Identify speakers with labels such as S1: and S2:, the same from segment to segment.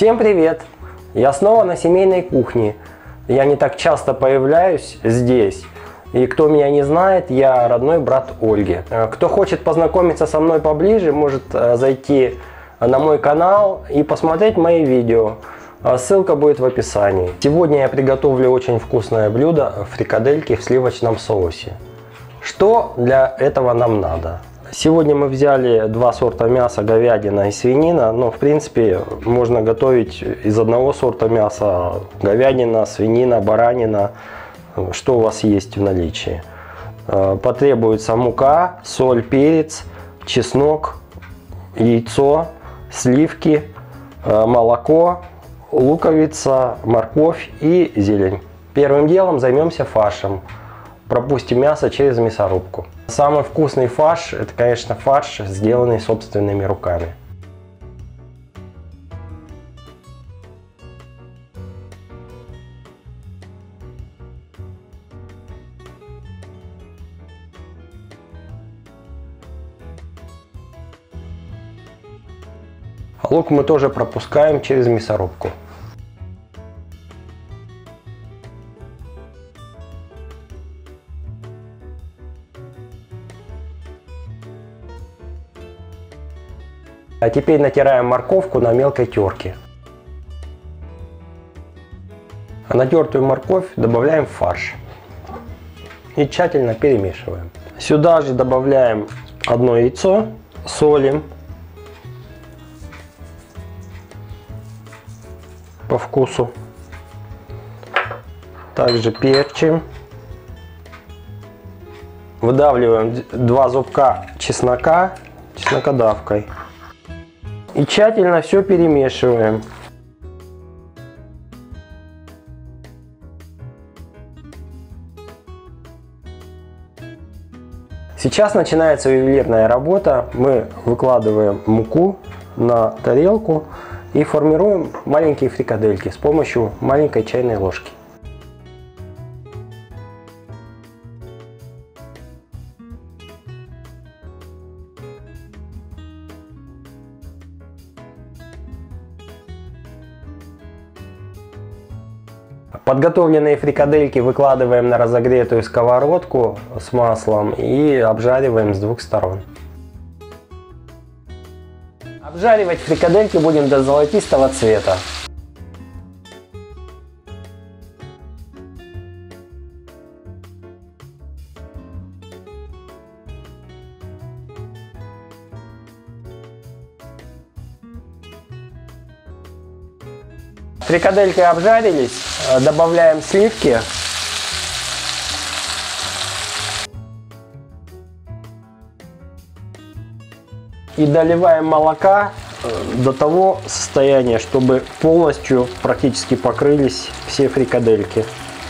S1: Всем привет! Я снова на семейной кухне. Я не так часто появляюсь здесь. И кто меня не знает, я родной брат Ольги. Кто хочет познакомиться со мной поближе, может зайти на мой канал и посмотреть мои видео. Ссылка будет в описании. Сегодня я приготовлю очень вкусное блюдо – фрикадельки в сливочном соусе. Что для этого нам надо? Сегодня мы взяли два сорта мяса, говядина и свинина. Но в принципе можно готовить из одного сорта мяса: говядина, свинина, баранина, что у вас есть в наличии. Потребуется мука, соль, перец, чеснок, яйцо, сливки, молоко, луковица, морковь и зелень. Первым делом займемся фаршем. Пропустим мясо через мясорубку. Самый вкусный фарш — это, конечно, фарш, сделанный собственными руками. Лук мы тоже пропускаем через мясорубку. А теперь натираем морковку на мелкой терке. А натертую морковь добавляем в фарш и тщательно перемешиваем. Сюда же добавляем одно яйцо, солим по вкусу, также перчим, выдавливаем 2 зубка чеснока чеснокодавкой и тщательно все перемешиваем. Сейчас начинается ювелирная работа. Мы выкладываем муку на тарелку и формируем маленькие фрикадельки с помощью маленькой чайной ложки. Подготовленные фрикадельки выкладываем на разогретую сковородку с маслом и обжариваем с 2 сторон. Обжаривать фрикадельки будем до золотистого цвета. Фрикадельки обжарились, добавляем сливки. И доливаем молока до того состояния, чтобы полностью практически покрылись все фрикадельки.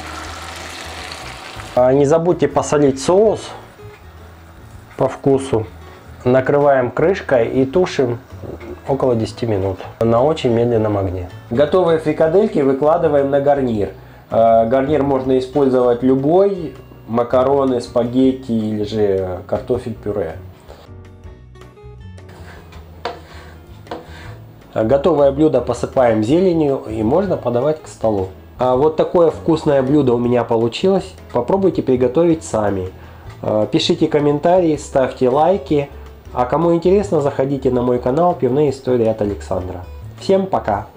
S1: Не забудьте посолить соус по вкусу. Накрываем крышкой и тушим около 10 минут на очень медленном огне. Готовые фрикадельки выкладываем на гарнир. Гарнир можно использовать любой: макароны, спагетти или же картофель-пюре. Готовое блюдо посыпаем зеленью и можно подавать к столу. Вот такое вкусное блюдо у меня получилось. Попробуйте приготовить сами. Пишите комментарии, ставьте лайки. А кому интересно, заходите на мой канал «Пивные истории от Александра». Всем пока!